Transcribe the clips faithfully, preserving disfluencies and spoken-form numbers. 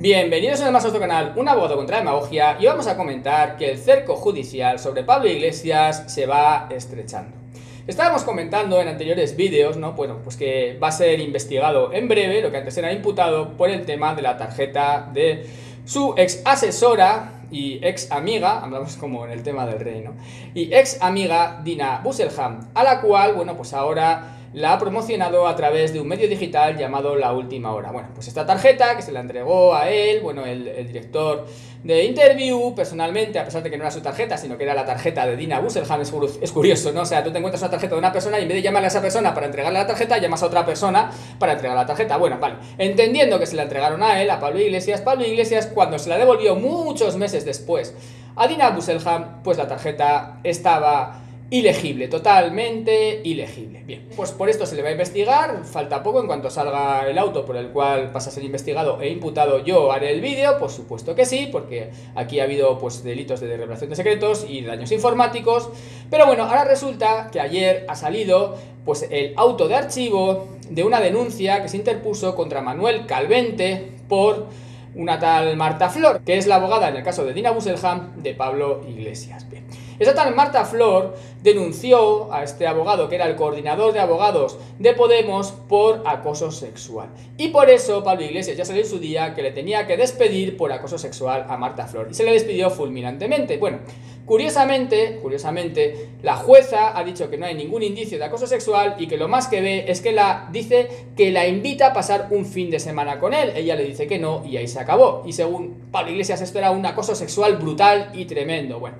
Bienvenidos una vez más a nuestro canal, un abogado contra la demagogia, y vamos a comentar que el cerco judicial sobre Pablo Iglesias se va estrechando. Estábamos comentando en anteriores vídeos, ¿no? Bueno, pues que va a ser investigado en breve, lo que antes era imputado, por el tema de la tarjeta de su ex asesora y ex amiga, hablamos como en el tema del rey, ¿no? Y ex amiga Dina Busselham, a la cual, bueno, pues ahora la ha promocionado a través de un medio digital llamado La Última Hora. Bueno, pues esta tarjeta que se la entregó a él, bueno, el, el director de Interview, personalmente, a pesar de que no era su tarjeta, sino que era la tarjeta de Dina Busselham, es, es curioso, ¿no? O sea, tú te encuentras una tarjeta de una persona y en vez de llamarle a esa persona para entregarle la tarjeta, llamas a otra persona para entregar la tarjeta. Bueno, vale, entendiendo que se la entregaron a él, a Pablo Iglesias, Pablo Iglesias, cuando se la devolvió muchos meses después a Dina Busselham, pues la tarjeta estaba ilegible, totalmente ilegible. Bien, pues por esto se le va a investigar, falta poco, en cuanto salga el auto por el cual pasa a ser investigado e imputado, yo haré el vídeo, por supuesto que sí, porque aquí ha habido pues delitos de revelación de secretos y daños informáticos, pero bueno, ahora resulta que ayer ha salido pues el auto de archivo de una denuncia que se interpuso contra Manuel Calvente por una tal Marta Flor, que es la abogada en el caso de Dina Busselham de Pablo Iglesias. Bien. Esa tal Marta Flor denunció a este abogado, que era el coordinador de abogados de Podemos, por acoso sexual. Y por eso Pablo Iglesias ya salió en su día que le tenía que despedir por acoso sexual a Marta Flor. Y se le despidió fulminantemente. Bueno, curiosamente, curiosamente, la jueza ha dicho que no hay ningún indicio de acoso sexual y que lo más que ve es que la dice que la invita a pasar un fin de semana con él. Ella le dice que no y ahí se acabó. Y según Pablo Iglesias esto era un acoso sexual brutal y tremendo. Bueno,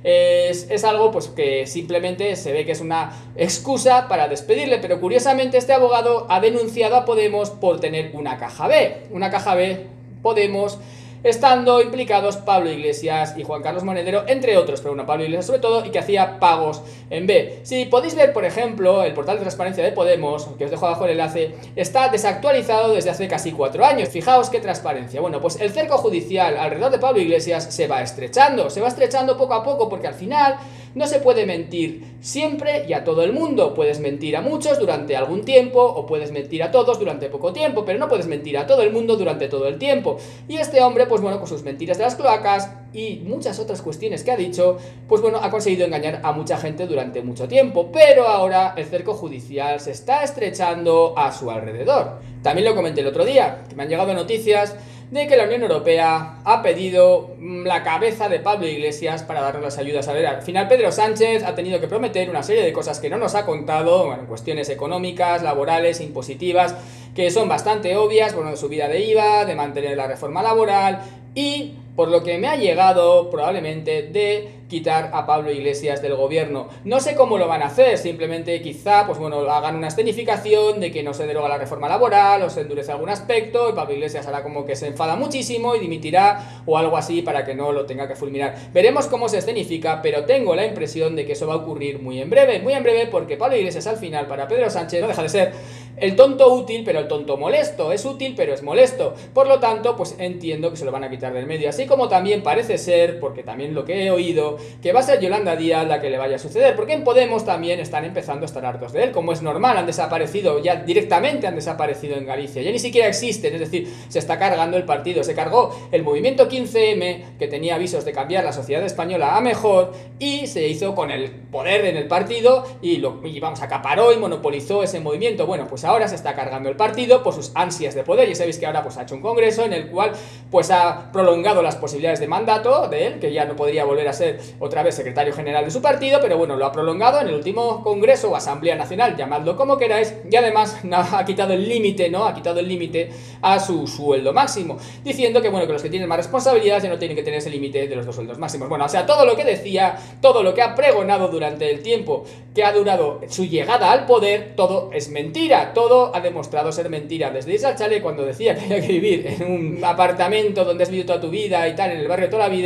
Es, es algo pues que simplemente se ve que es una excusa para despedirle, pero curiosamente este abogado ha denunciado a Podemos por tener una caja B, una caja B Podemos, estando implicados Pablo Iglesias y Juan Carlos Monedero, entre otros, pero bueno, Pablo Iglesias sobre todo, y que hacía pagos en B. Si podéis ver, por ejemplo, el portal de transparencia de Podemos, que os dejo abajo el enlace, está desactualizado desde hace casi cuatro años. Fijaos qué transparencia. Bueno, pues el cerco judicial alrededor de Pablo Iglesias se va estrechando, se va estrechando poco a poco, porque al final no se puede mentir siempre y a todo el mundo. Puedes mentir a muchos durante algún tiempo, o puedes mentir a todos durante poco tiempo, pero no puedes mentir a todo el mundo durante todo el tiempo. Y este hombre, pues bueno, con sus mentiras de las cloacas y muchas otras cuestiones que ha dicho, pues bueno, ha conseguido engañar a mucha gente durante mucho tiempo, pero ahora el cerco judicial se está estrechando a su alrededor. También lo comenté el otro día, que me han llegado noticias de que la Unión Europea ha pedido la cabeza de Pablo Iglesias para darnos las ayudas. A ver, al final Pedro Sánchez ha tenido que prometer una serie de cosas que no nos ha contado, bueno, cuestiones económicas, laborales, impositivas, que son bastante obvias, bueno, de subida de I V A, de mantener la reforma laboral y, por lo que me ha llegado, probablemente de quitar a Pablo Iglesias del gobierno. No sé cómo lo van a hacer, simplemente quizá, pues bueno, hagan una escenificación de que no se deroga la reforma laboral o se endurece algún aspecto y Pablo Iglesias hará como que se enfada muchísimo y dimitirá o algo así para que no lo tenga que fulminar. Veremos cómo se escenifica, pero tengo la impresión de que eso va a ocurrir muy en breve, muy en breve, porque Pablo Iglesias al final para Pedro Sánchez no deja de ser el tonto útil, pero el tonto molesto. Es útil, pero es molesto. Por lo tanto, pues entiendo que se lo van a quitar del medio. Así como también parece ser, porque también lo que he oído, que va a ser Yolanda Díaz la que le vaya a suceder. Porque en Podemos también están empezando a estar hartos de él. Como es normal, han desaparecido, ya directamente han desaparecido en Galicia. Ya ni siquiera existen, es decir, se está cargando el partido. Se cargó el movimiento quince eme, que tenía avisos de cambiar la sociedad española a mejor, y se hizo con el poder en el partido, y, lo, y vamos, acaparó y monopolizó ese movimiento. Bueno, pues ahora se está cargando el partido por sus ansias de poder. Ya sabéis que ahora pues ha hecho un congreso en el cual pues ha prolongado las posibilidades de mandato de él, que ya no podría volver a ser otra vez secretario general de su partido, pero bueno, lo ha prolongado en el último congreso o asamblea nacional, llamadlo como queráis, y además ha quitado el límite, ¿no? Ha quitado el límite a su sueldo máximo, diciendo que bueno, que los que tienen más responsabilidades ya no tienen que tener ese límite de los dos sueldos máximos. Bueno, o sea, todo lo que decía, todo lo que ha pregonado durante el tiempo que ha durado su llegada al poder, todo es mentira. Todo ha demostrado ser mentira. Desde irse al chale cuando decía que había que vivir en un apartamento donde has vivido toda tu vida y tal, en el barrio toda la vida,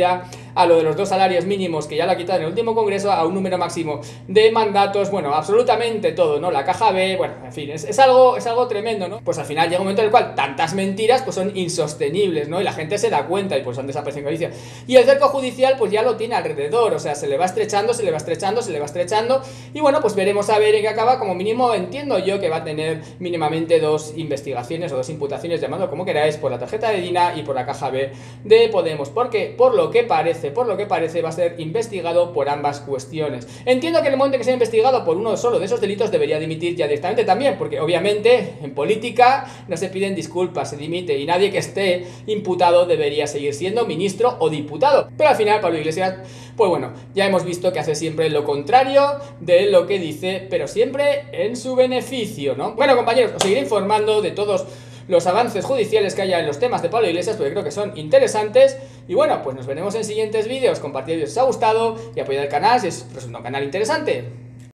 a lo de los dos salarios mínimos, que ya lo ha quitado en el último congreso, a un número máximo de mandatos, bueno, absolutamente todo, ¿no? La caja B, bueno, en fin, es, es, algo, es algo tremendo, ¿no? Pues al final llega un momento en el cual tantas mentiras pues son insostenibles, ¿no? Y la gente se da cuenta y pues han desaparecido en Galicia. Y el cerco judicial pues ya lo tiene alrededor, o sea, se le va estrechando, se le va estrechando, se le va estrechando, y bueno, pues veremos a ver en qué acaba. Como mínimo entiendo yo que va a tener mínimamente dos investigaciones o dos imputaciones, llamadlo como queráis, por la tarjeta de Dina y por la caja B de Podemos, porque por lo que parece, por lo que parece va a ser investigado por ambas cuestiones. Entiendo que en el momento que sea investigado por uno solo de esos delitos debería dimitir ya directamente también, porque obviamente en política no se piden disculpas, se dimite, y nadie que esté imputado debería seguir siendo ministro o diputado. Pero al final Pablo Iglesias, pues bueno, ya hemos visto que hace siempre lo contrario de lo que dice, pero siempre en su beneficio, ¿no? Bueno, compañeros, os seguiré informando de todos los avances judiciales que haya en los temas de Pablo Iglesias, porque creo que son interesantes. Y bueno, pues nos veremos en siguientes vídeos. Compartid si os ha gustado y apoyad el canal si es resulta un canal interesante.